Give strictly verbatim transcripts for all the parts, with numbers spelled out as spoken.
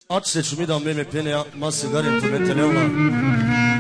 Oggi se ci mi da me me piene ma sigari in tu mente leona.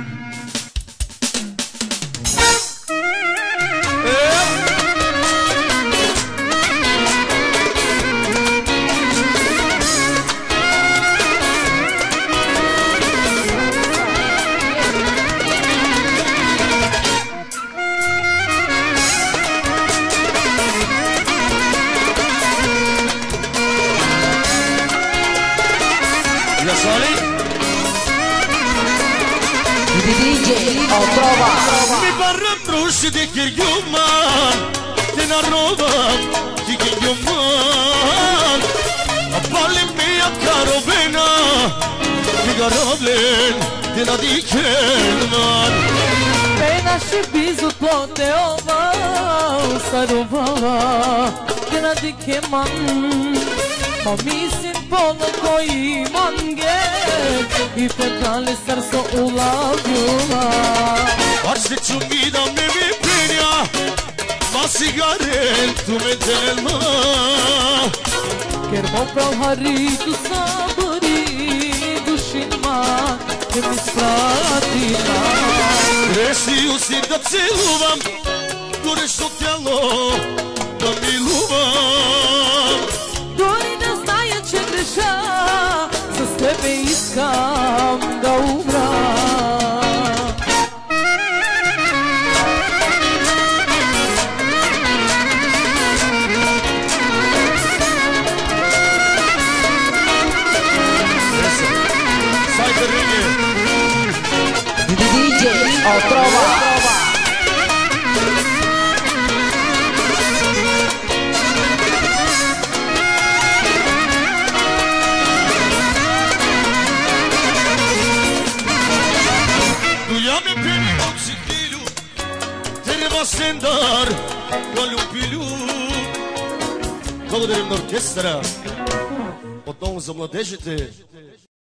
D J o trova Mi parla brusci di Kirgyuman Ti narrova di Kirgyuman A balli mia caro bena Ti garoblin Ti na di kelman Bena și bizut poate ova Saruvava Ti na di keman Ma mislim polo koji mange I pedale srso ulavljuma Arse ću mi da me mi penja Ma sigaren tu me telma Ker mo prav haritu sabori Dušinma Ke mi spratina Решил си да целувам Горещо тяло да милувам Дори да зная, че греша С тебе искам да умра Сайде Риги D J o trova Дуяме пени от сикилю Треба сендар Галюпилю Благодарим на оркестъра Отново за младежите